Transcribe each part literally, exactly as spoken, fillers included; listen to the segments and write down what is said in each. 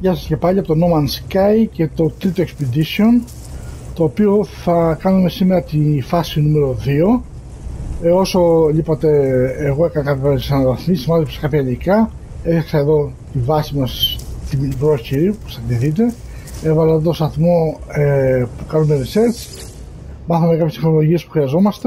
Γεια σας και πάλι από το No Man's Sky και το τρίτο Expedition, το οποίο θα κάνουμε σήμερα τη φάση νούμερο δύο. Ε, όσο λείπατε, εγώ έκανα κάποιες αναβαθμίσεις, μάζεψα κάποια υλικά, έφτιαξα εδώ τη βάση μας την πρόχειρη που θα τη δείτε, έβαλα εδώ σταθμό ε, που κάνουμε research, μάθαμε κάποιες τεχνολογίες που χρειαζόμαστε,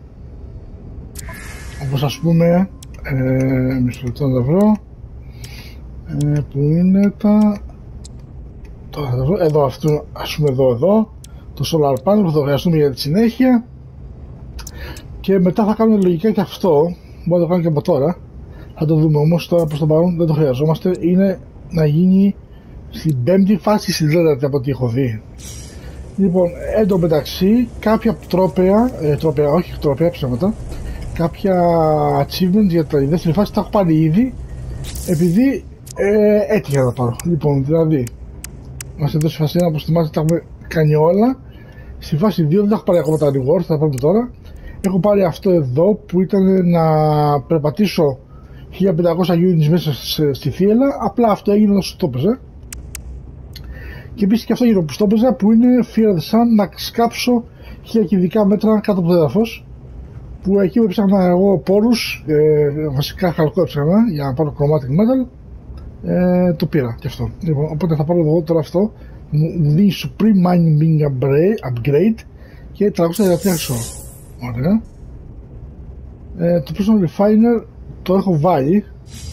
όπως ας πούμε, ε, μισό λεπτό να τα βρω, ε, που είναι τα... Τώρα θα τα βρω, εδώ αυτό, ας πούμε εδώ, εδώ, το solar panel που θα χρειαστούμε για τη συνέχεια. Και μετά θα κάνουμε λογικά και αυτό, μπορούμε να το κάνουμε και από τώρα. Θα το δούμε όμως, τώρα προς το παρόν δεν το χρειαζόμαστε. Είναι να γίνει στην πέμπτη φάση, στην τέταρτη από ό,τι έχω δει. Λοιπόν, εν τω μεταξύ, κάποια τρόπαια, ε, τρόπαια, όχι τρόπαια, ψέματα, κάποια achievements για τη δεύτερη φάση τα έχω πάρει ήδη, επειδή ε, έτυχε να τα πάρω. Λοιπόν, δηλαδή, μας έδωσε φάση ένα, όπως θυμάστε, τα έχουμε κάνει όλα. Στη φάση δύο δεν τα έχω πάρει ακόμα τα rewards, θα τα πάρουμε τώρα. Έχω πάρει αυτό εδώ που ήταν να περπατήσω χίλια πεντακόσια units μέσα στη θύελα. Απλά αυτό έγινε όσο το έπαιζε. Και επίσης και αυτό έγινε που το έπαιζα, που είναι Fear the Sun, να σκάψω χίλια κυβικά μέτρα κάτω από το έδαφος. Που εκεί που έψαχνα εγώ πόρους, ε, βασικά χαλκό έψαχνα για να πάρω chromatic metal, ε, το πήρα και αυτό. Λοιπόν, οπότε θα πάρω εδώ τώρα αυτό, μου δίνει Supreme Mining Upgrade και τριακόσια τριάντα τρία χρυσό. Ωραία. Ε, το Personal Refiner το έχω βάλει.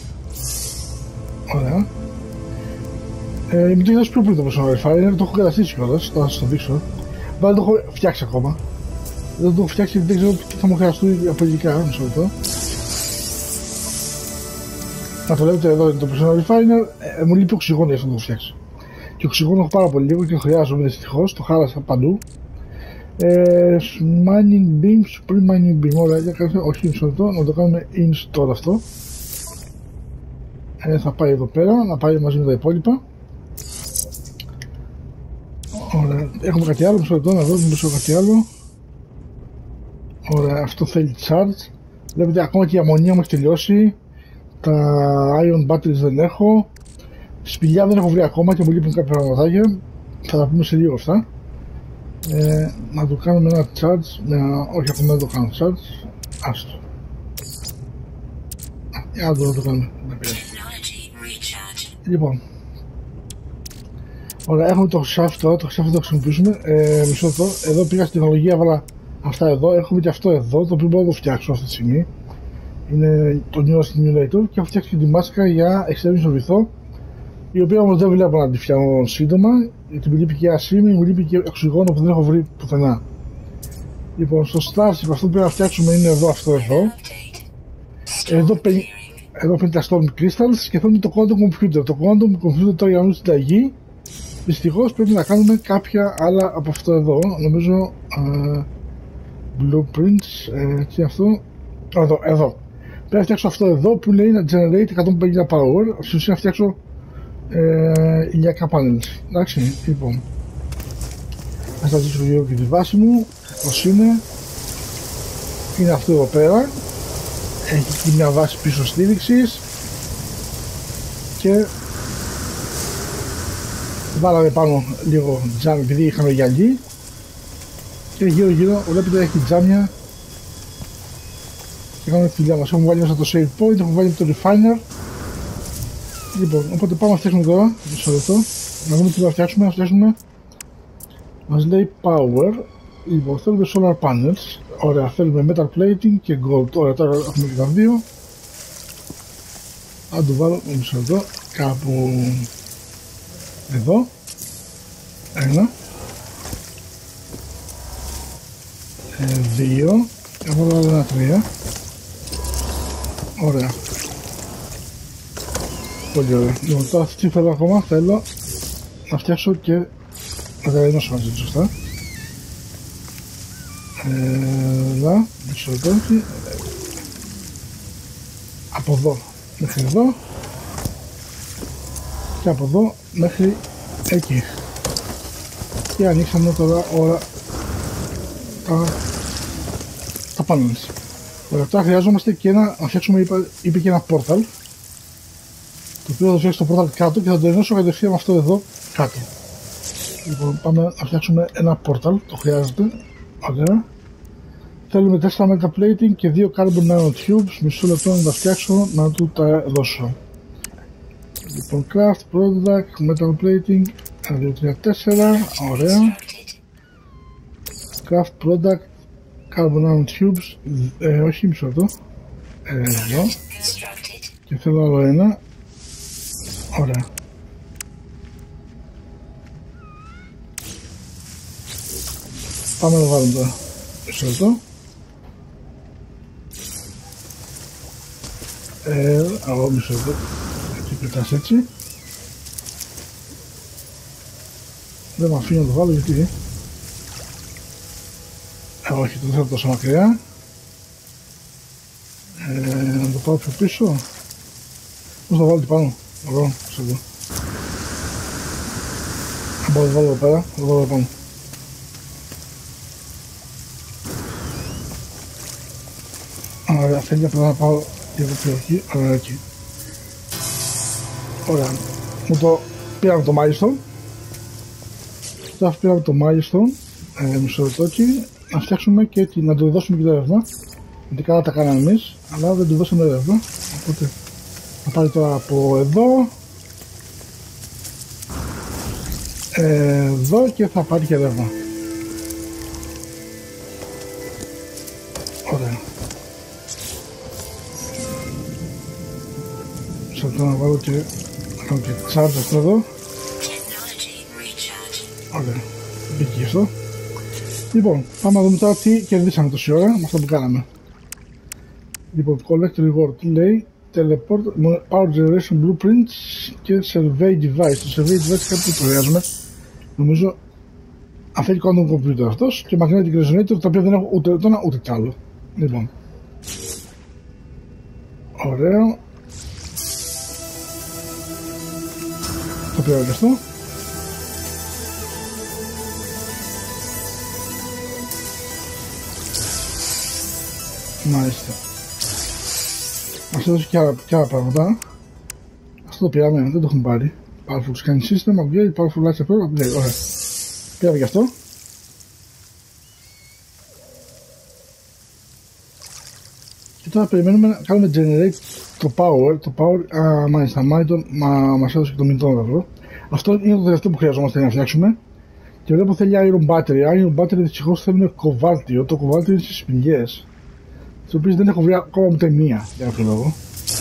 Ωραία. Ε, μου το είδες πιο πριν το Personal Refiner, το έχω καταστήσει κιόλας, θα σας το δείξω. Βέβαια το έχω φτιάξει ακόμα. Δεν το έχω φτιάξει γιατί δεν ξέρω τι θα μου χρειαστούν από υλικά, μισό λεπτό. Να το λέτε εδώ είναι το Personal Refiner, ε, μου λείπει οξυγόνο για αυτό να το φτιάξω. Και οξυγόνο έχω πάρα πολύ λίγο και χρειάζομαι δυστυχώς, το χάλασα παντού. Ε, mining beam, supreme mining beam, όλα για κάνουμε, όχι μισό λεπτό, να το κάνουμε install αυτό. Ε, θα πάει εδώ πέρα, να πάει μαζί με τα υπόλοιπα. Ωραία, έχουμε κάτι άλλο, μισό λεπτό, να δω μισό κάτι άλλο. Ωραία, αυτό θέλει charge. Βλέπετε ακόμα και η αμμονία μου έχει τελειώσει. Τα ion batteries δεν έχω. Σπηλιά δεν έχω βρει ακόμα και μου λείπουν κάποια πραγματάκια. Θα τα πούμε σε λίγο αυτά. Ε, να το κάνουμε ένα charge, μια... όχι ακόμα δεν το κάνω charge, άστο. Για να το, να το κάνουμε, να πειράζει. Λοιπόν, ωραία, έχουμε το shaft τώρα, το shaft θα το χρησιμοποιήσουμε, ε, μισό λεπτό, εδώ πήγα στην τεχνολογία, έβαλα αυτά εδώ, έχουμε και αυτό εδώ, το οποίο μπορώ να το φτιάξω αυτή τη στιγμή. Είναι το Neural Stimulator και έχω φτιάξει και τη μάσκα για εξερεύνηση στο βυθό, η οποία όμως δεν βλέπω να τη φτιάχνω σύντομα, γιατί μου λείπει και ασήμι, μου λείπει και οξυγόνο που δεν έχω βρει πουθενά. Λοιπόν, στο Starship αυτό που πρέπει να φτιάξουμε είναι εδώ, αυτό εδώ. Εδώ, εδώ παίρνει τα Storm Crystals και αυτό είναι το Quantum Computer. Το Quantum Computer τώρα για να δούμε στην ταγή, δυστυχώς πρέπει να κάνουμε κάποια άλλα από αυτό εδώ. Νομίζω uh, Blueprints, ε, τι είναι αυτό, εδώ, εδώ. Πρέπει να φτιάξω αυτό εδώ που λέει να generate εκατόν πενήντα power, στην ουσία να φτιάξω Ε, ηλιακά panels. Εντάξει, λοιπόν, θα σας δείξω λίγο και τη βάση μου πως είναι. Είναι αυτό εδώ πέρα, έχει και μια βάση πίσω στήριξης και βάλαμε πάνω λίγο τζάμι επειδή είχαμε γυαλί και γύρω γύρω βλέπετε έχει τζάμια και κάνουμε τη δουλειά μας. Έχουμε βάλει μέσα το save point, έχουμε βάλει το refiner. Λοιπόν, οπότε πάμε να φτιάξουμε τώρα, μισό λεπτό, να δούμε τι θα φτιάξουμε, να φτιάξουμε, μας λέει power, λοιπόν θέλουμε solar panels, ωραία, θέλουμε metal plating και gold, ωραία τώρα έχουμε και τα δύο, θα το βάλω, μισό λεπτό, κάπου εδώ, ένα, ε, δύο, εγώ θα βάλω ένα τρία, ωραία. Πολύ ωραία. Λοιπόν, τώρα τι θέλω ακόμα, θέλω να φτιάξω και να διαδημάσω μαζί, σωστά. Εδώ, μισό λεπτό, από εδώ μέχρι εδώ και από εδώ μέχρι εκεί. Και ανοίξαμε τώρα όλα τα, τα panels. Ωραία, τώρα χρειάζομαστε και ένα, να φτιάξουμε, είπε, είπε και ένα portal, το οποίο θα φτιάξει το πόρταλ κάτω και θα το ενώσω κατευθείαν με αυτό εδώ κάτω. Λοιπόν, πάμε να φτιάξουμε ένα πόρταλ, το χρειάζεται. Ωραία. Θέλουμε τέσσερα metal plating και δύο carbon nanotubes. Μισό λεπτό να τα φτιάξω, να του τα δώσω. Λοιπόν, craft, product, metal plating, ένα, δύο, τρία, τέσσερα, ωραία. Craft, product, carbon nanotubes, ε, όχι μισό λεπτό. Ε, εδώ. Και θέλω άλλο ένα. Ωραία. Πάμε να βάλουμε τώρα. Μισό λεπτό. Ε, αγώ μισό λεπτό. Έτσι πετάς έτσι. Δεν με αφήνει να το βάλω γιατί. Ε, όχι, το θέλω τόσο μακριά. Ε, να το πάω πιο πίσω. Πώς θα βάλω τι πάνω. Εδώ, σε εδώ. Θα πάω να το βάλω εδώ πέρα. Θα το βάλω εδώ πάνω. Ωραία, θέλει απλά να πάω και εδώ πιο εκεί. Ωραία, εκεί. Ωραία. Μου το πήραμε το milestone. Τώρα πήραμε το milestone. Ε, μισό λεπτό εκεί. Να φτιάξουμε και τη, να του δώσουμε και το ρεύμα. Γιατί καλά τα κάναμε εμείς, αλλά δεν του δώσαμε ρεύμα. Οπότε θα πάρει τώρα από εδώ. Ε, εδώ και θα πάρει και ρεύμα. Ωραία. Θα να βάλω και, να κάνω και charge αυτό εδώ. Ωραία, μπήκε αυτό. Λοιπόν, πάμε να δούμε τώρα τι κερδίσαμε τόση ώρα με αυτό που κάναμε. Λοιπόν, collect reward, τι λέει, teleport, power generation blueprints και survey device. Το survey device κάτι που το χρειάζομαι. Νομίζω αν θέλει quantum computer αυτός και magnetic resonator, τα οποία δεν έχω ούτε το ένα ούτε κι άλλο. Λοιπόν, ωραίο. Το πήρα και αυτό. Μάλιστα. Μας έδωσε και άλλα, και άλλα πράγματα. Αυτό το πήραμε, δεν το έχουμε πάρει. Powerful scanning system, upgrade, powerful light support, upgrade, ωραία. Πήραμε και αυτό. Και τώρα περιμένουμε να κάνουμε generate το power. Το power, α, μάλιστα, μάλιστα, μα, μας έδωσε και το μηντών ευρώ. Αυτό είναι το τελευταίο που χρειαζόμαστε να φτιάξουμε. Και βλέπω θέλει iron battery. Iron battery δυστυχώς θέλουμε κοβάλτιο. Το κοβάλτιο είναι στις σπηλιές, τις οποίες δεν έχω βρει ακόμα ούτε μία για κάποιο λόγο.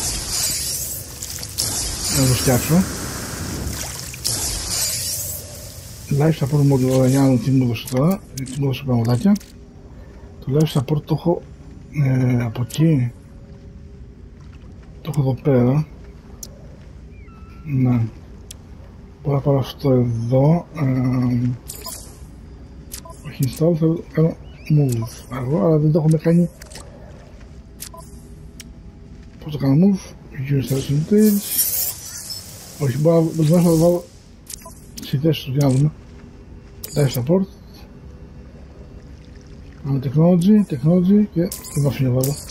Να το φτιάξω. Life support module, ωραία, για να δω τι μου έδωσε τώρα, τι μου έδωσε πραγματάκια. Το life support το έχω ε, από εκεί. Το έχω εδώ πέρα. Ναι. Μπορώ να πάρω αυτό εδώ. Ε, όχι install, θα κάνω move αργό, αλλά δεν το έχουμε κάνει. Πώς το κάνω move, use installation details. Όχι, μπορώ να το βάλω στη θέση του για να δούμε. Life support. Πάμε technology, technology και δεν θα αφήνει να βάλω.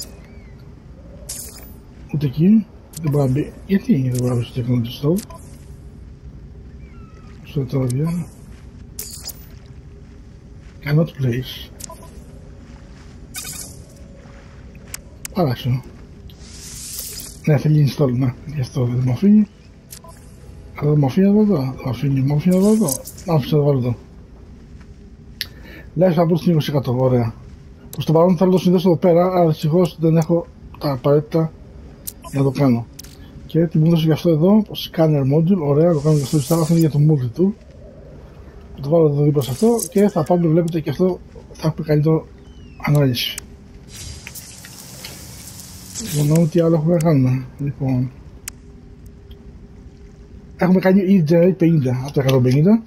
Ούτε εκεί, δεν μπορεί να μπει. Γιατί δεν μπορεί να μπει στο technology stove. Στο τώρα cannot place. Παράξενο. Ναι, θέλει install, ναι, γι' αυτό δεν μου αφήνει. Αλλά δεν μου αφήνει εδώ εδώ, δεν μου αφήνει, μου αφήνει εδώ εδώ. Να αφήνει να το βάλω εδώ. Λέει θα μπω στην είκοσι τοις εκατό, ωραία. Προς το παρόν θέλω να το συνδέσω εδώ πέρα, αλλά δυστυχώς δεν έχω τα απαραίτητα για να το κάνω. Και τι μου έδωσε γι' αυτό εδώ, το scanner module, ωραία, το κάνω γι' αυτό install, αυτό είναι για το multi του. Θα το βάλω εδώ δίπλα σε αυτό και θα πάμε, βλέπετε και αυτό θα έχουμε καλύτερο ανάλυση. Λοιπόν, να δούμε τι άλλο έχουμε να κάνουμε. Λοιπόν, έχουμε κάνει ήδη generate πενήντα από τα εκατόν πενήντα.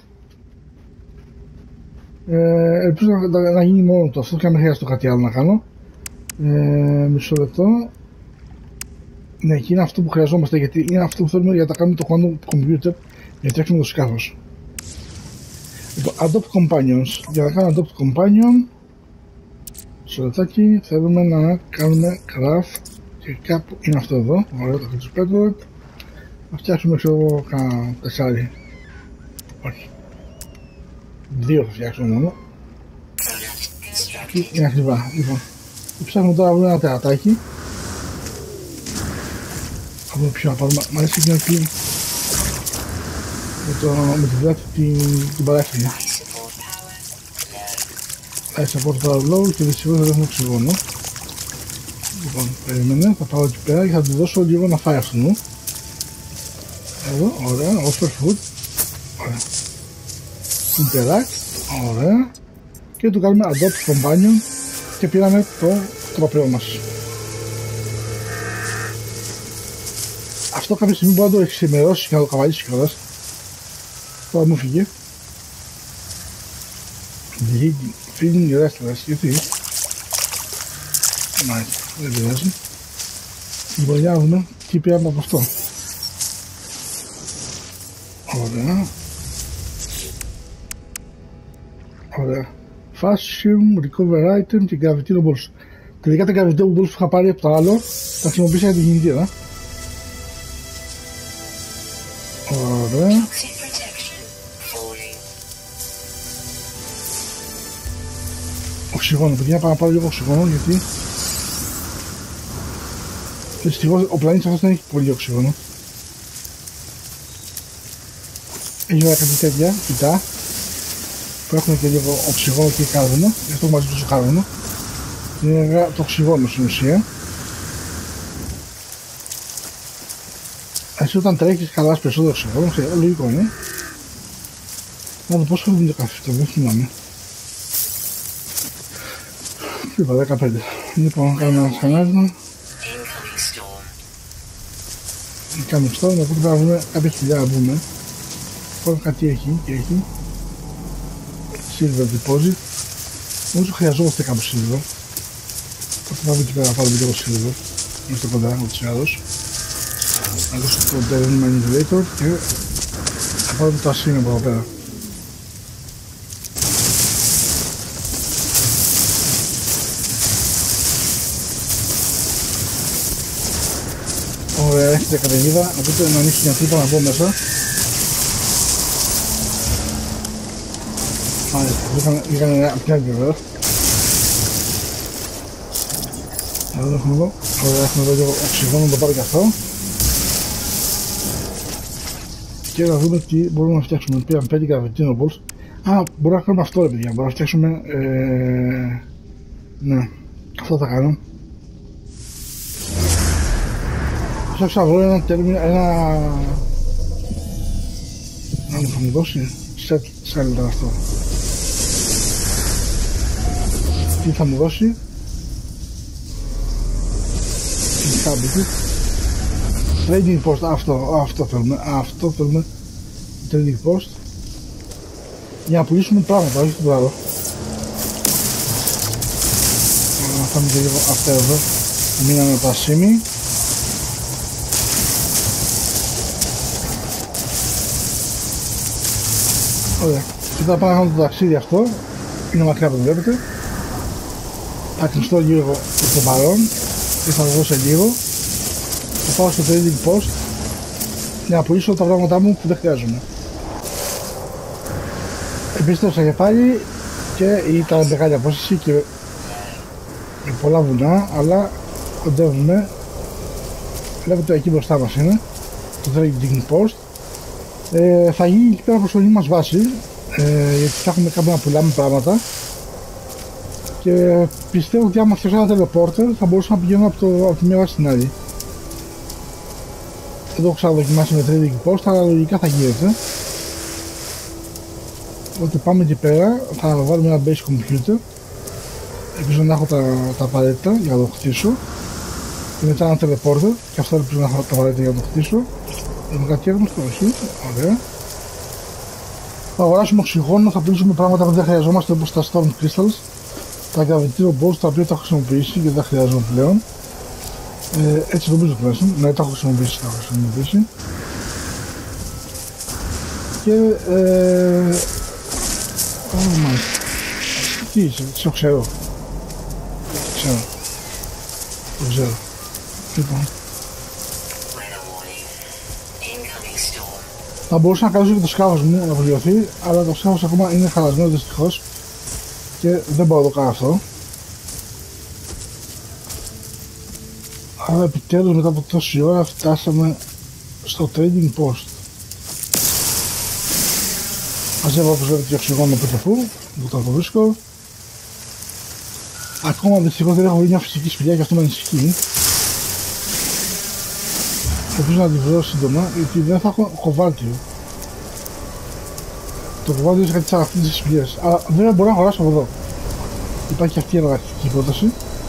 Ε, ελπίζω να, να, να γίνει μόνο το αυτό και να μην χρειάζεται κάτι άλλο να κάνω. Ε, μισό λεπτό. Ναι, και είναι αυτό που χρειαζόμαστε, γιατί είναι αυτό που θέλουμε για να τα κάνουμε το quantum computer για να φτιάξουμε το σκάφος. Λοιπόν, adopt companions. Για να κάνω adopt companion, στο λεπτάκι θέλουμε να κάνουμε craft και κάπου είναι αυτό εδώ. Ωραία, το хочу πέτω. Θα φτιάξουμε ξέρω εγώ κανένα τεσσάρι. Όχι. Δύο θα φτιάξουμε μόνο. Είναι ακριβά. Λοιπόν, ψάχνουμε τώρα να βρούμε ένα τερατάκι. Θα δούμε ποιο να πάρουμε. Μ' αρέσει και να κλείνει με, το, με τη βλάτη την, την παράθυρα. Life support power low και δυστυχώς δεν έχουμε οξυγόνο. Λοιπόν, περίμενε, θα πάω εκεί πέρα και θα του δώσω λίγο να φάει αυτού μου. Εδώ, ωραία, offer food. Ωραία. Interact, ωραία. Και του κάνουμε adopt companion και πήραμε το τροπαίο μας. Αυτό κάποια στιγμή μπορεί να το εξημερώσει και να το καβαλήσει κιόλας. Τώρα μου φύγε. Feeling restless, γιατί. Μάλιστα, δεν πειράζει. Λοιπόν, για να δούμε τι πήραμε από αυτό. Ωραία. Ωραία. Fashion, recover item και gravity balls. Τελικά τα gravity balls που είχα πάρει από το άλλο τα χρησιμοποίησα για την κινητήρα. Ωραία. Οξυγόνο, παιδιά, πάω να πάρω λίγο οξυγόνο γιατί δυστυχώς ο πλανήτης αυτός δεν έχει πολύ οξυγόνο. Έχει ωραία κάτι τέτοια, κοιτά, που έχουν και λίγο οξυγόνο και κάρβουνο, γι' αυτό μαζί τόσο κάρβουνο. Είναι το οξυγόνο στην ουσία. Εσύ όταν τρέχεις χαλάς περισσότερο οξυγόνο, λογικό είναι. Να δω πόσο είναι το καφέ αυτό, δεν θυμάμαι. Είπα δεκαπέντε. Λοιπόν, κάνουμε ένα σκανάρισμα. Κάνουμε στο, οπότε πρέπει να βρούμε κάποια χιλιά να μπούμε. Πάμε κάτι έχει και έχει. Silver deposit. Νομίζω χρειαζόμαστε κάπου silver. Οπότε πάμε εκεί πέρα να πάρουμε λίγο silver. Είμαστε κοντά, ούτως ή άλλως. Να δώσω το terrain manipulator και θα πάρουμε το ασύνο από εδώ πέρα. Ωραία, έχετε καταιγίδα, οπότε να ανοίξει μια τρύπα να μπω μέσα. Μάλιστα, είχαν απ' την άλλη βέβαια. Εδώ έχουμε εδώ, ωραία, έχουμε εδώ λίγο οξυγόνο να το πάρω και αυτό. Και να δούμε τι μπορούμε να φτιάξουμε. Πήραμε πέντε gravitino balls. Α, μπορούμε να κάνουμε αυτό ρε παιδιά, μπορούμε να φτιάξουμε... Ε... Ναι, αυτό θα κάνω. Θα ψάχνω ένα τέρμινο, ένα... Να μου θα μου δώσει, σαν ήταν αυτό. Τι θα μου δώσει. Τι χάμπητη. Trading post, αυτό, αυτό θέλουμε, αυτό θέλουμε. Trading post. Για να πουλήσουμε πράγματα, όχι το άλλο. Να φάμε και λίγο αυτά εδώ. Μείναμε τα σίμι. Ωραία. Και θα πάω να κάνω το ταξίδι αυτό. Είναι μακριά που το βλέπετε. Θα κλειστώ λίγο το παρόν και θα βγω σε λίγο. Θα πάω στο trading post για να πουλήσω τα πράγματά μου που δεν χρειάζομαι. Επίστρεψα και πάλι και ήταν μεγάλη απόσταση και με πολλά βουνά, αλλά κοντεύουμε. Βλέπετε εκεί μπροστά μας είναι το trading post. Ε, θα γίνει εκεί πέρα προσωρινή μας βάση, ε, γιατί θα έχουμε κάπου να πουλάμε πράγματα και πιστεύω ότι άμα φτιάξω ένα teleporter θα μπορούσα να πηγαίνω από, το, από τη μία βάση στην άλλη. Δεν το έχω ξαναδοκιμάσει με trading post, αλλά λογικά θα γίνεται. Οπότε πάμε εκεί πέρα, θα βάλουμε ένα base computer. Ελπίζω να έχω τα, τα απαραίτητα για να το χτίσω. Και μετά ένα teleporter, και αυτό ελπίζω να έχω τα απαραίτητα για να το χτίσω. Έχουμε κάτι έγνωστο, όχι, ωραία. Θα αγοράσουμε οξυγόνο, θα πουλήσουμε πράγματα που δεν χρειαζόμαστε όπως τα storm crystals, τα gravitino balls τα οποία τα έχω χρησιμοποιήσει και δεν τα χρειάζομαι πλέον. Ε, έτσι νομίζω τουλάχιστον, ναι, τα έχω χρησιμοποιήσει, τα έχω χρησιμοποιήσει. Και ε... oh, μάλιστα. Τι είσαι, σε ξέρω. Ξέρω. Το ξέρω. Λοιπόν. Θα μπορούσα να καλέσω και το σκάφος μου να βελτιωθεί, αλλά το σκάφος ακόμα είναι χαλασμένο δυστυχώς και δεν μπορώ να το κάνω αυτό. Αλλά επιτέλους μετά από τόση ώρα φτάσαμε στο trading post. Μαζεύω όπως βλέπετε και οξυγόνο πετροφού, που το βρίσκω. Ακόμα δυστυχώς δεν έχω βρει μια φυσική σπηλιά και αυτό με ανησυχεί. Ελπίζω να τη βρω σύντομα, γιατί δεν θα έχω κοβάλτιο. Το κοβάλτιο είναι κάτι σαν αυτές τις σπηλιές, αλλά δεν μπορώ να αγοράσω από εδώ. Υπάρχει αυτή η εργατική πρόταση.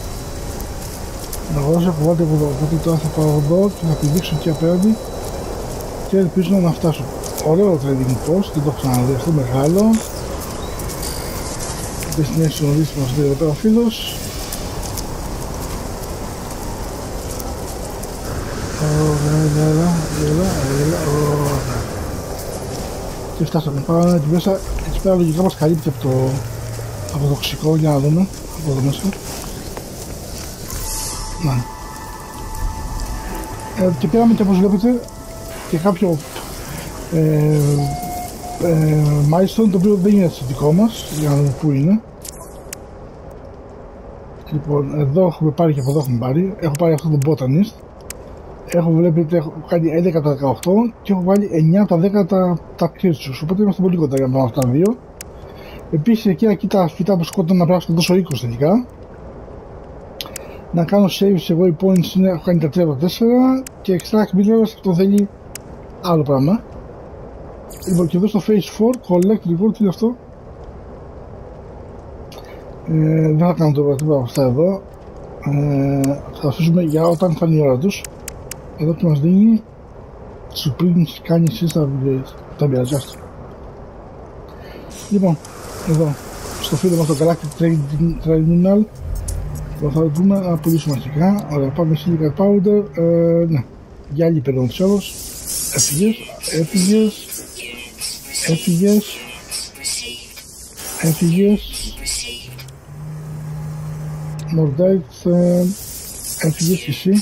Να αγοράσω κοβάλτιο από εδώ, οπότε τώρα θα πάω εδώ και θα πηδήξω εκεί απέναντι και ελπίζω να φτάσω. Ωραίο trading post, δεν το έχω ξαναδεί αυτό, μεγάλο. Destination list μας λέει εδώ πέρα ο φίλος. Ωραία, έλα, έλα, έλα, ωραία. Και φτάσαμε, πάμε εκεί μέσα, εκεί πέρα λογικά μας καλύπτει από το, από το τοξικό, για να δούμε, από εδώ μέσα. Να. Ε, και πήραμε και όπως βλέπετε και κάποιο ε, ε, milestone, το οποίο δεν είναι στο δικό μας, για να δούμε πού είναι. Λοιπόν, εδώ έχουμε πάρει και από εδώ έχουμε πάρει, έχω πάρει αυτό το botanist. Έχω βλέπετε, έχω κάνει έντεκα τα δεκαοκτώ και έχω βάλει εννιά τα δέκα τα, τα Kirchhoff, οπότε είμαστε πολύ κοντά για να πάμε αυτά τα δύο. Επίσης εκεί, εκεί τα φυτά που σκότωνα να πράξω τόσο είκοσι τελικά. Να κάνω save εγώ οι points είναι, έχω κάνει τα τρία τα τέσσερα και extract minerals αυτό θέλει άλλο πράγμα. Λοιπόν και εδώ στο phase four, collect reward, τι είναι αυτό. Ε, δεν θα κάνω το τίποτα από αυτά εδώ. Ε, θα αφήσουμε για όταν θα είναι η ώρα τους. Εδώ που μας δίνει Supreme κάνει System Upgrades. Τα πειράζει αυτό. Λοιπόν, εδώ στο φίλο μας το Galactic Terminal θα δούμε να πουλήσουμε αρχικά. Ωραία, πάμε Silicate Powder. Ε, ναι, για άλλη περίοδο της όλος. Έφυγες, έφυγες, έφυγες, έφυγες. Mordite, έφυγες και εσύ.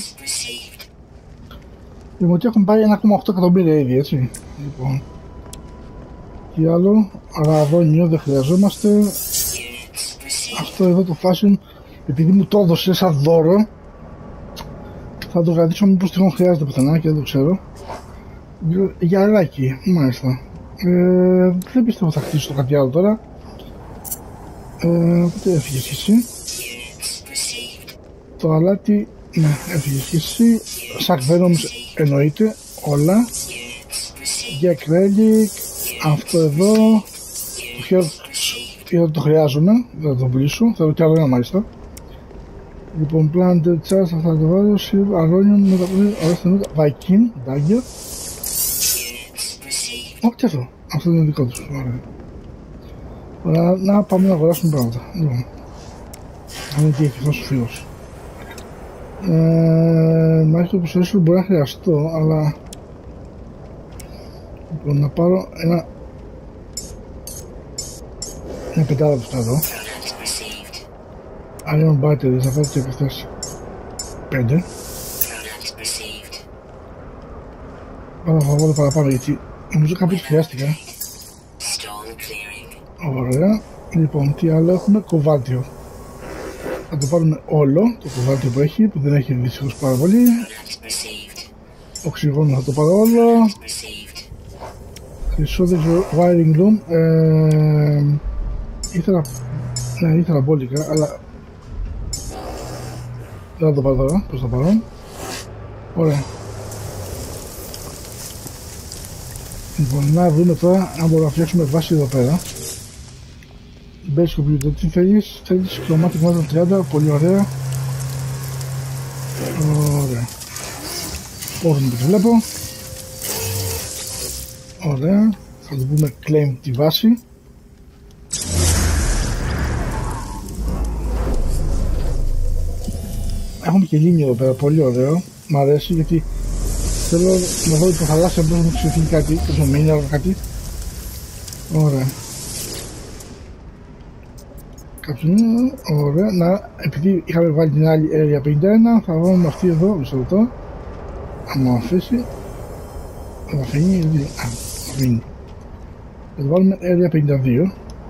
Λοιπόν, και έχουμε πάρει ένα κόμμα οκτώ εκατομμύρια ήδη, έτσι. Λοιπόν, τι άλλο, ραδόνιο δεν χρειαζόμαστε. Αυτό εδώ το fashion, επειδή μου το έδωσε σαν δώρο, θα το κρατήσω μήπως τυχόν χρειάζεται πουθενά και δεν το ξέρω. Γυαλάκι, μάλιστα. Ε, δεν πιστεύω θα χτίσω το κάτι άλλο τώρα. Ε, οπότε έφυγες και εσύ. Το αλάτι, ναι, έφυγες και εσύ. Σακ Venoms εννοείται, όλα. Για Relic, αυτό εδώ. Το Herbs, δεν το χρειάζομαι, δεν θα το πουλήσω, θα το κι άλλο ένα μάλιστα. Λοιπόν, Planted Charge, αυτά θα το βάλω. Αρώνιον, με τα πολύ ωραία στενότητα. Viking, Dagger. Όχι και αυτό, αυτό είναι δικό τους, ωραία. Ωραία, να πάμε να αγοράσουμε πράγματα. Λοιπόν, να δούμε τι έχει αυτός ο φίλος. Ε, μάχη το προσωρίσιο μπορεί να χρειαστώ, αλλά λοιπόν να πάρω ένα μια πεντάδα από αυτά εδώ. Iron batteries, θα πάρω και από αυτές πέντε. Άρα θα βάλω παραπάνω γιατί νομίζω κάποιος χρειάστηκα. Ωραία. Λοιπόν, τι άλλο έχουμε, κοβάλτιο. Θα το πάρουμε όλο το κοβάλτιο που έχει, που δεν έχει δυστυχώς πάρα πολύ. Οξυγόνο θα το πάρω όλο. Χρυσό δεν ξέρω, wiring room. Ε, ήθελα, ναι, ήθελα μπόλικα, αλλά δεν θα το πάρω τώρα, προς το παρόν. Ωραία. Λοιπόν, να δούμε τώρα αν μπορούμε να φτιάξουμε βάση εδώ πέρα. Base computer, τι θέλεις, θέλεις chromatic matter τριάντα, πολύ ωραία. Ωραία. Όρνη που τη βλέπω. Ωραία. Θα το πούμε claim τη βάση. Έχουμε και λίμνη εδώ πέρα, πολύ ωραίο. Μ' αρέσει γιατί θέλω να δω το θαλάσσια πώς μου ξεφύγει κάτι, πώς μου μείνει κάτι. Ωραία. Κάποιον, ωραία, να, επειδή είχαμε βάλει την άλλη Area πενήντα ένα, θα βάλουμε αυτή εδώ, μισό λεπτό. Αν μου αφήσει, θα αφήνει, δηλαδή, α, Wing. Θα το βάλουμε Area πενήντα δύο.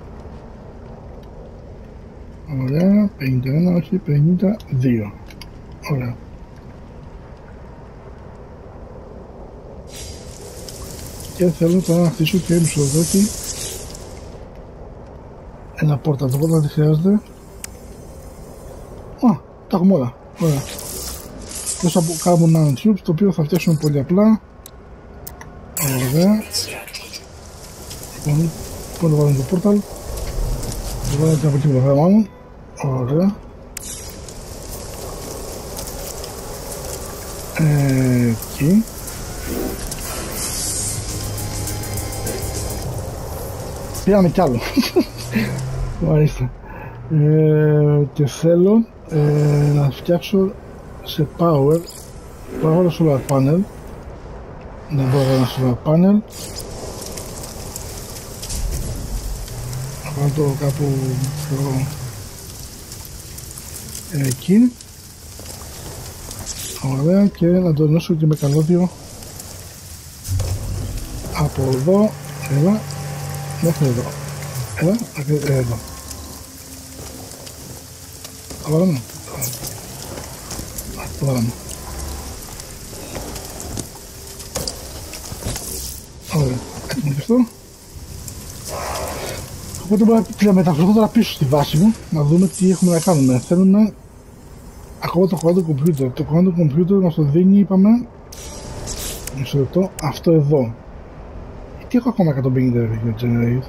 Ωραία, πενήντα ένα, όχι, πενήντα δύο. Ωραία. Και θέλω τώρα να χτίσω και μισοδότη ένα πόρτα. Το πόρτα δεν χρειάζεται. Α, τα έχουμε όλα. Ωραία. Μέσα από carbon nanotubes, το οποίο θα φτιάξουμε πολύ απλά. Ωραία. Λοιπόν, πού να βάλουμε το πόρταλ. Θα βάλουμε την από την πλευρά μου. Ωραία. Ε, εκεί. Πήραμε κι άλλο. Μάλιστα. Ε, και θέλω ε, να φτιάξω σε power. Μπορώ να βάλω solar panel. Να μπορώ ένα solar panel. Να βάλω το κάπου πιο εκεί. Ωραία, και να το ενώσω και με καλώδιο από εδώ, έλα, μέχρι εδώ. Έλα, εδώ. Το βάλαμε. Το βάλαμε. Ωραία, έτοιμο και αυτό. Οπότε μπορώ να μεταφερθώ τώρα πίσω στη βάση μου, να δούμε τι έχουμε να κάνουμε. Θέλουμε ακόμα το command computer. Το command computer μας το δίνει, είπαμε, μισό λεπτό, αυτό εδώ. Τι έχω ακόμα εκατόν πενήντα για generate.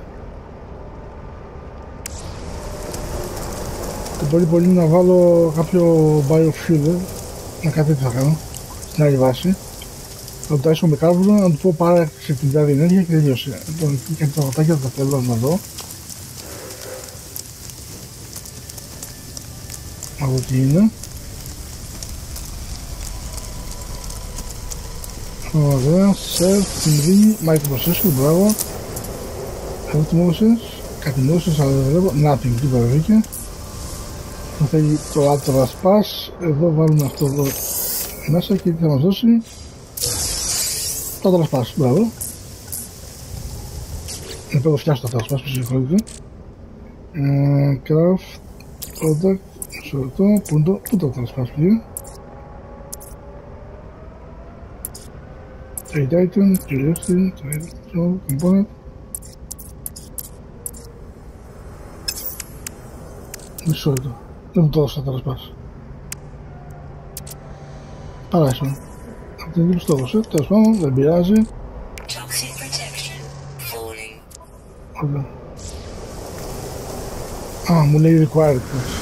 Και πολύ πολύ να βάλω κάποιο biofuel, να κάτι τι θα κάνω, στην άλλη βάση. Θα το τάσω με κάρβουνο, να του πω πάρε σε την τάδε ενέργεια και τελείωσε. Λοιπόν, και τα γατάκια θα τα θέλω να δω. Να δω τι είναι. Ωραία, self, την δίνει, microprocessor, μπράβο. Εδώ τι μόδωσες, κάτι μόδωσες, αλλά δεν βλέπω, nothing, τίποτα βρήκε. Θα θέλει το Ultra Spas, εδώ βάλουμε αυτό εδώ μέσα και τι θα μας δώσει. Το Ultra Spas, μπράβο. Να πρέπει να φτιάξω το Ultra Spas, που συγχωρείτε. Craft, product, μισό λεπτό, πού είναι το, πού το Ultra Spas πήγε. Trade item, curiosity, trade control, component. Μισό λεπτό. Δεν μου το έδωσα τώρα σπάς. Παράσιμο. Από την εντύπωση το έδωσε, τέλος πάντων, δεν πειράζει. Ωραία. Α, μου λέει required.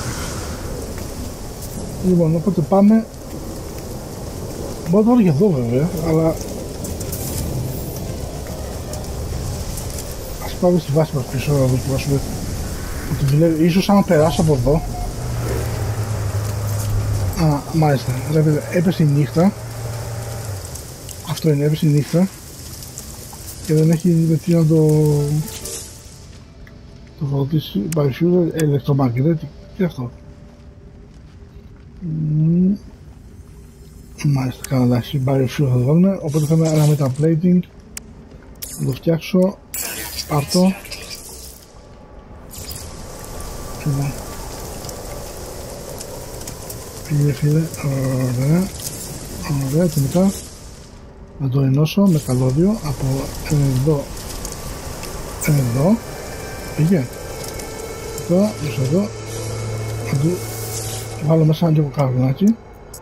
Λοιπόν, οπότε πάμε. Μπορώ να το βάλω και εδώ βέβαια, αλλά ας πάμε στη βάση μας πίσω να δοκιμάσουμε ότι δουλεύει. Ίσως άμα περάσω από εδώ. Α, μάλιστα, βλέπετε, έπεσε η νύχτα. Αυτό είναι, έπεσε η νύχτα και δεν έχει με τι να το το φωτίσει. Biofuel, electromagnetic και αυτό. Mm. Μάλιστα, καλά, εντάξει, biofuel θα το βάλουμε, οπότε θα ένα metaplating. Θα το φτιάξω, πάρτο. Λοιπόν, φίλε φίλε, ωραία, ωραία, και μετά να το ενώσω με καλώδιο από εδώ, εδώ, πήγε, εδώ, προς εδώ, να του βάλω μέσα ένα λίγο καρβουνάκι.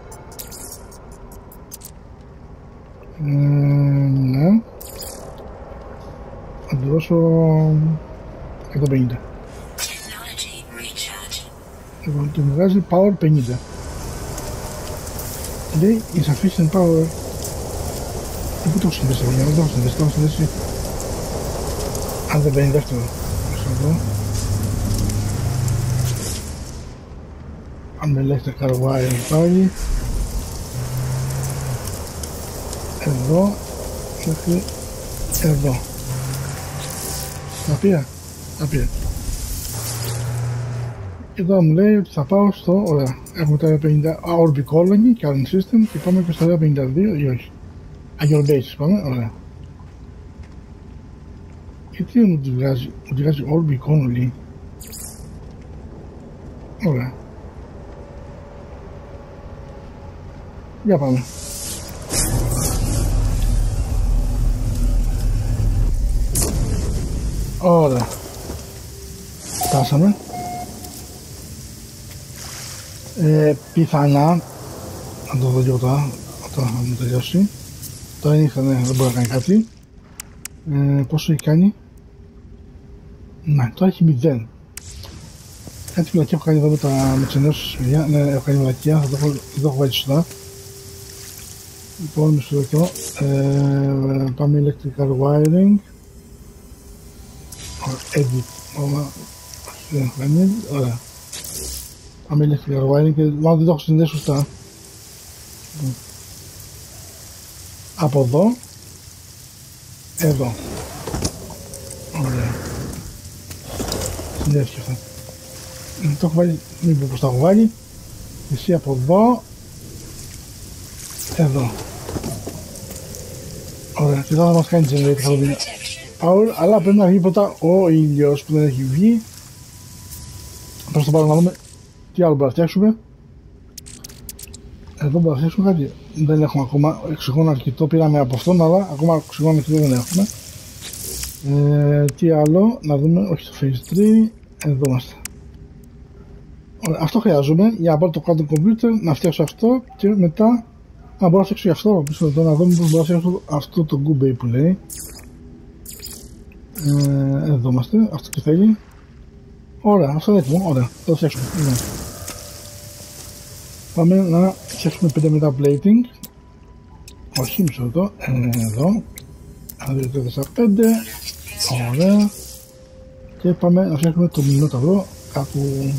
Ε, ναι, θα του δώσω εκατόν πενήντα. Λοιπόν, και μου βγάζει power πενήντα. Λέει insufficient power. Και πού το έχω συνδέσει, για να το έχω συνδέσει, το έχω συνδέσει. Αν δεν μπαίνει δεύτερο. Εδώ. Αν με λέτε carwire πάλι. Εδώ. Μέχρι εδώ. Τα πήρα. Τα πήρα. Και εδώ μου λέει ότι θα πάω στο, ωραία, έχουμε τα πενήντα Orbi Colony και Allen System και πάμε και στο πενήντα δύο ή όχι. Agile Bases πάμε, ωραία. Γιατί μου τη βγάζει, μου τη βγάζει όλη η εικόνα όλη. Ωραία. Για πάμε. Ωραία. Φτάσαμε. Ε, πιθανά να το δω λίγο τώρα, όταν θα μου τελειώσει. Τώρα είναι νύχτα, ναι, δεν μπορεί να κάνει κάτι. Ε, πόσο έχει κάνει? Ναι, τώρα έχει μηδέν. Κάτι βλακιά έχω κάνει εδώ με, τα, με τις ενώσεις, παιδιά. Ναι, έχω κάνει βλακιά, θα το έχω, το έχω βάλει σωστά. Λοιπόν, μισό λεπτό. Ε, πάμε electrical wiring. Edit. Ωραία. Δεν έχω κάνει edit. Ωραία. Πάμε electrical wiring και μάλλον δεν το έχω συνδέσει σωστά. Από εδώ. Εδώ. Ωραία. Συνδέθηκε αυτό. Το έχω βάλει, μην πω πως το έχω βάλει. Εσύ από εδώ. Εδώ. Ωραία, και τώρα θα μας κάνει generate, θα το δει power, αλλά πρέπει να βγει πρώτα ο ήλιος που δεν έχει βγει. Προς το πάρω να δούμε τι άλλο μπορούμε να φτιάξουμε. Εδώ μπορούμε να φτιάξουμε κάτι. Δεν έχουμε ακόμα οξυγόνο αρκετό, πήραμε από αυτόν, αλλά ακόμα οξυγόνο αρκετό δεν έχουμε. Ε, τι άλλο, να δούμε, όχι στο phase τρία, εδώ είμαστε. Ωραία, αυτό χρειάζομαι για να πάρω το quantum computer, να φτιάξω αυτό και μετά να μπορώ να φτιάξω και αυτό. Πίσω εδώ να δούμε πώς μπορώ να φτιάξω αυτό το Goobay που λέει. Ε, εδώ είμαστε, αυτό και θέλει. Ωραία, αυτό είναι έτοιμο, ωραία, θα το φτιάξουμε. Ναι. Πάμε να φτιάξουμε πέντε μετά plating. Όχι, μισό λεπτό, ε, εδώ. ένα, δύο, τρία, τέσσερα, πέντε. Ωραία. Και πάμε να φτιάξουμε το μηνόταυρο κάπου.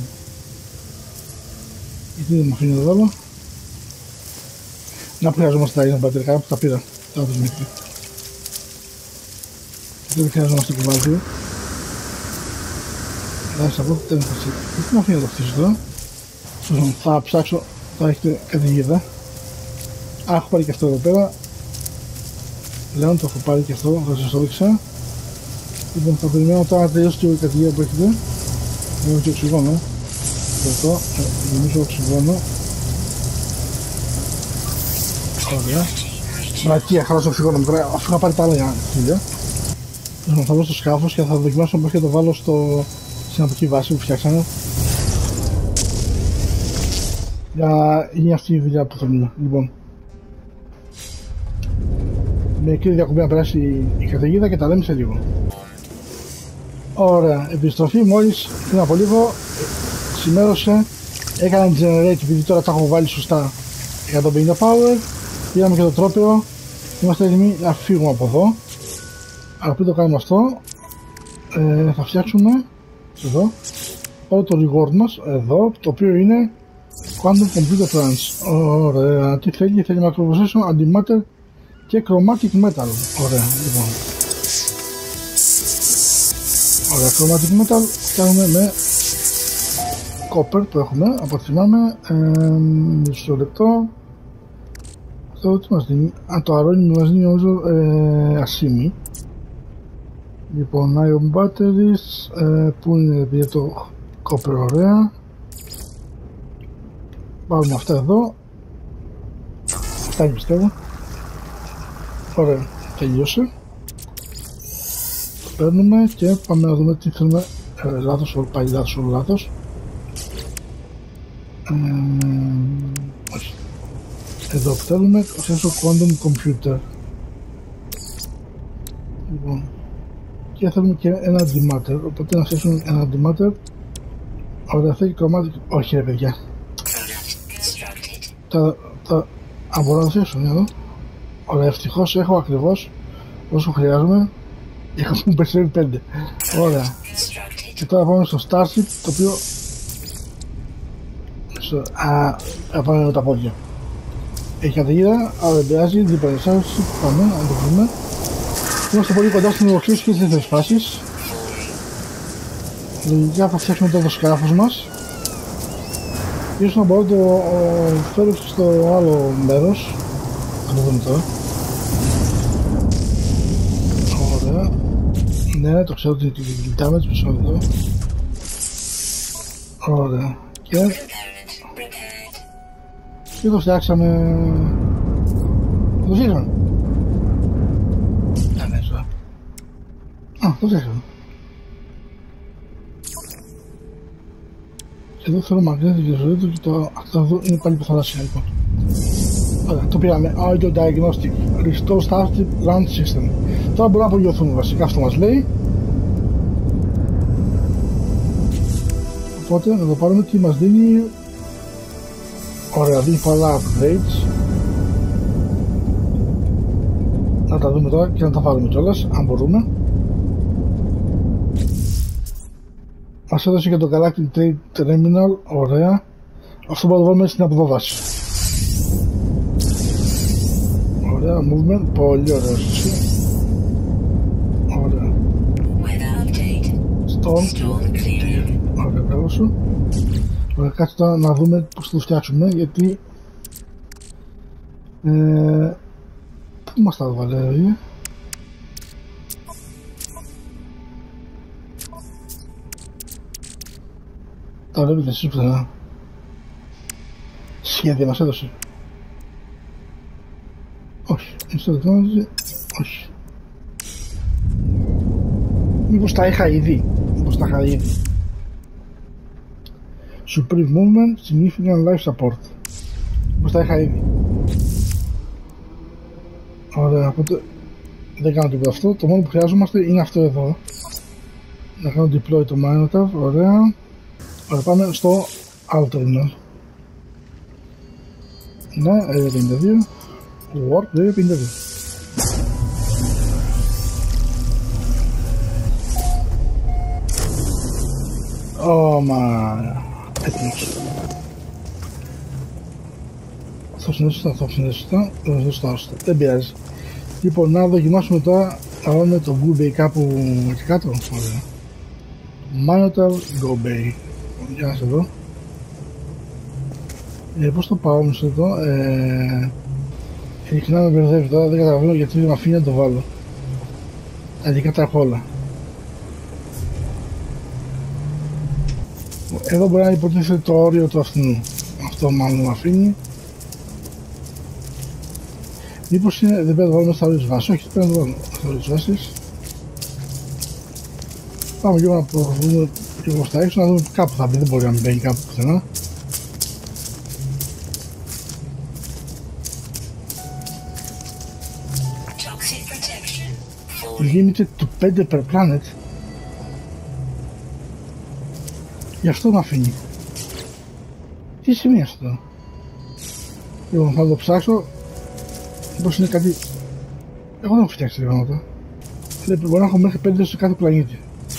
Γιατί δεν μου αφήνει εδώ άλλο. Να που χρειαζόμαστε τα ίδια μπατρικά που τα πήρα. Τα άδους μικρή. Δεν χρειαζόμαστε κουβάζιο. Εντάξει, από το τέλος θα ψήσει. Δεν με αφήνει να το χτίσω τώρα. Θα ψάξω, θα έχετε καταιγίδα. Α, έχω πάρει και αυτό εδώ πέρα. Λέω, το έχω πάρει και αυτό, θα σας το δείξα. Λοιπόν, θα περιμένω τώρα να τελειώσει και η καταιγίδα που έχετε. Δεν έχω και οξυγόνο. Αυτό, νομίζω οξυγόνο. Ωραία. Μπρακία, χαλάσα οξυγόνο μου, αφού είχα πάρει τα άλλα για δουλειά. Θα βρω στο σκάφος και θα δοκιμάσω πώς και το βάλω στο... στην αποκή βάση που φτιάξαμε. Για να γίνει αυτή η δουλειά που θέλουμε. Λοιπόν. Με εκείνη διακοπή να περάσει η καταιγίδα και τα λέμε σε λίγο. Ωραία, επιστροφή μόλις πριν από λίγο σημέρωσε, έκανε generate επειδή τώρα τα έχω βάλει σωστά εκατόν πενήντα power, πήραμε και το τρόπαιο, είμαστε έτοιμοι να φύγουμε από εδώ. Αλλά πριν το κάνουμε αυτό, ε, θα φτιάξουμε εδώ όλο το reward μας, εδώ, το οποίο είναι Quantum Computer Trans. Ωραία, τι θέλει, θέλει microprocessor, antimatter και chromatic metal. Ωραία, λοιπόν. Ωραία, chromatic metal κάνουμε με copper που έχουμε, από ό,τι θυμάμαι, ε, μισό λεπτό. Αυτό τι μας δίνει, αν το αρώνει μας δίνει νομίζω ε, ασήμι. Λοιπόν, ion batteries, ε, που είναι για το copper, ωραία. Βάλουμε αυτά εδώ. Αυτά πιστεύω. Ωραία, τελείωσε. Το παίρνουμε και πάμε να δούμε τι θέλουμε. Ε, λάθος, πάλι λάθος, όλο λάθος. Ε, όχι. Εδώ που θέλουμε, φτιάξω quantum computer. Λοιπόν. Και θέλουμε και ένα antimatter, οπότε να φτιάξουμε ένα antimatter. Ωραία, θέλει chromatic. Όχι ρε παιδιά. Τα, τα... Α, μπορώ να φτιάξω, ναι, εδώ. Ωραία, ευτυχώς έχω ακριβώς όσο χρειάζομαι. Είχαμε περισσεύει πέντε. Ωραία. Και τώρα πάμε στο Starship, το οποίο... Στο... Α, θα πάμε με τα πόδια. Έχει καταιγίδα, αλλά δεν πειράζει, δίπλα είναι Starship, πάμε, να το βρούμε. Είμαστε πολύ κοντά στην ολοκλήρωση και στις δεύτερες φάσεις. Λογικά θα φτιάξουμε τώρα το σκάφος μας. Ίσως να μπορώ να το φέρω στο άλλο μέρος. Θα το δούμε τώρα. Ωραία. Ναι, το ξέρω ότι τη damage πίσω εδώ. Ωραία. Και... και το φτιάξαμε... το φτιάξαμε. Τα μέσα. Α, το φτιάξαμε. Και εδώ θέλω μαγνήτη και ζωή του και το... αυτό εδώ είναι πάλι που θαλάσσια λοιπόν. Ωραία, το πήραμε. Audio Diagnostic. Restore Starship Launch System. Τώρα μπορούμε να απογειωθούμε βασικά, αυτό μας λέει. Οπότε να το πάρουμε τι μας δίνει. Ωραία, δίνει πολλά upgrades. Να τα δούμε τώρα και να τα βάλουμε κιόλας, αν μπορούμε. Μας έδωσε και το Galactic Trade Terminal, ωραία. Αυτό μπορούμε να το βάλουμε στην αποδόβαση. Ωραία, movement, πολύ ωραίο. Ωραία. Storm. Ωραία, μπράβο σου. Ωραία, κάτσε τώρα να δούμε πώς το φτιάξουμε, γιατί... Ε, πού μας τα βάλε, δηλαδή. Τα βλέπετε εσείς πουθενά. Σχέδια μας έδωσε. Όχι, install technology, όχι. Μήπως τα είχα ήδη, μήπως τα είχα ήδη. Supreme Movement, Significant Life Support. Μήπως τα είχα ήδη. Ωραία, οπότε δεν κάνω τίποτα αυτό. Το μόνο που χρειάζομαστε είναι αυτό εδώ. Να κάνω deploy το Minotaur, ωραία. Ωραία, πάμε στο άλλο terminal. Ναι, Area πενήντα δύο. Warp, Area πενήντα δύο. Ω, μα... έτοιμος. Θα συνδέσω, θα συνδέσω, θα συνδέσω, δεν πειράζει. Λοιπόν, να δοκιμάσουμε τώρα, θα βάλουμε το Go Bay κάπου εκεί κάτω. Ωραία. Minotaur Go Bay. Για να σε δω. Ε, πώς το πάω όμως εδώ, ε... ειλικρινά με μπερδεύει τώρα, δεν καταλαβαίνω γιατί με αφήνει να το βάλω. Τα ειδικά τα έχω όλα. Εδώ μπορεί να υποτίθεται το όριο του αυτού. Αυτό μάλλον με αφήνει. Μήπως είναι, δεν πρέπει να το βάλουμε στα όρια της βάσης, όχι, πρέπει να το βάλουμε στα όρια της βάσης. Πάμε λίγο να προχωρούμε λίγο στα έξω, να δούμε κάπου θα μπει, δεν μπορεί να μπαίνει κάπου πουθενά. Limited to πέντε per planet. Γι' αυτό με αφήνει. Τι σημαίνει αυτό? Λοιπόν, θα το ψάξω. Μήπως είναι κάτι... Εγώ δεν έχω φτιάξει πράγματα. Μπορεί να έχω μέχρι πέντε σε κάθε πλανήτη.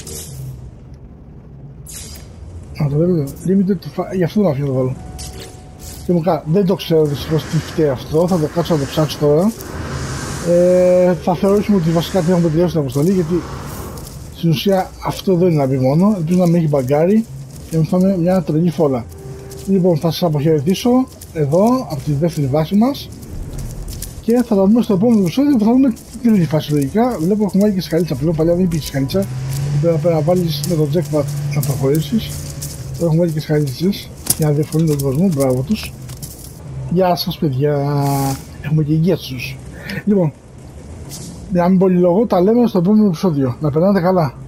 Να το βλέπετε. Limited to... Γι' αυτό δεν με αφήνει να το βάλω. Και μου κα... δεν το ξέρω δυστυχώς τι φταίει αυτό. Θα το κάτσω να το ψάξω τώρα. Ε, θα θεωρήσουμε ότι βασικά δεν έχουμε τελειώσει την αποστολή, γιατί στην ουσία αυτό εδώ είναι να μπει μόνο. Ελπίζω να μην έχει μπαγκάρει και να φάμε μια τρελή φόλα. Λοιπόν, θα σας αποχαιρετήσω εδώ από τη δεύτερη βάση μας και θα τα δούμε στο επόμενο επεισόδιο που θα δούμε την τρίτη φάση λογικά. Βλέπω έχουμε βάλει και σκαλίτσα πλέον, παλιά δεν υπήρχε σκαλίτσα. Πρέπει να βάλεις με το jackpot να προχωρήσεις. Τώρα έχουμε βάλει και σκαλίτσες για να διευκολύνει τον κόσμο, μπράβο τους. Γεια σας παιδιά, έχουμε και υγεία τους. Λοιπόν, για να μην πολύ λόγο, τα λέμε στο επόμενο επεισόδιο. Να περνάτε καλά.